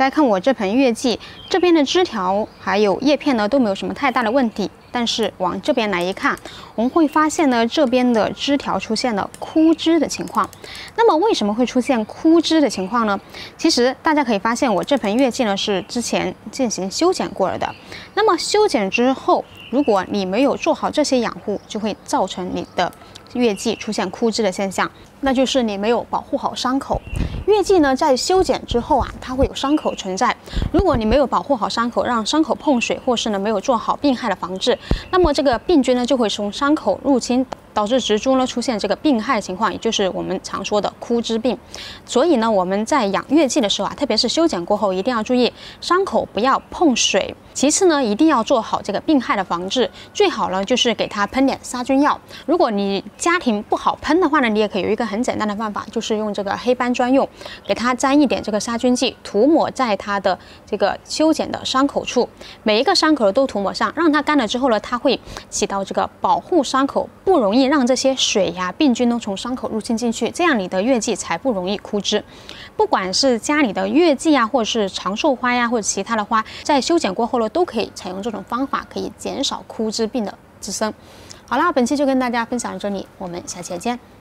大家看我这盆月季，这边的枝条还有叶片呢都没有什么太大的问题。但是往这边来一看，我们会发现呢，这边的枝条出现了枯枝的情况。那么为什么会出现枯枝的情况呢？其实大家可以发现，我这盆月季呢是之前进行修剪过了的。那么修剪之后，如果你没有做好这些养护，就会造成你的月季出现枯枝的现象，那就是你没有保护好伤口。月季呢，在修剪之后啊，它会有伤口存在。如果你没有保护好伤口，让伤口碰水，或是呢没有做好病害的防治，那么这个病菌呢就会从伤口入侵，导致植株呢出现这个病害的情况，也就是我们常说的枯枝病。所以呢，我们在养月季的时候啊，特别是修剪过后，一定要注意伤口不要碰水。其次呢，一定要做好这个病害的防治，最好呢就是给它喷点杀菌药。如果你家庭不好喷的话呢，你也可以有一个很简单的办法，就是用这个黑斑专用，给它沾一点这个杀菌剂，涂抹在它的这个修剪的伤口处，每一个伤口都涂抹上，让它干了之后呢，它会起到这个保护伤口，不容易让这些水呀、病菌都从伤口入侵进去，这样你的月季才不容易枯枝。不管是家里的月季啊，或者是长寿花呀，或者其他的花，在修剪过后呢，都可以采用这种方法，可以减少枯枝病的滋生。好啦，本期就跟大家分享到这里，我们下期再见。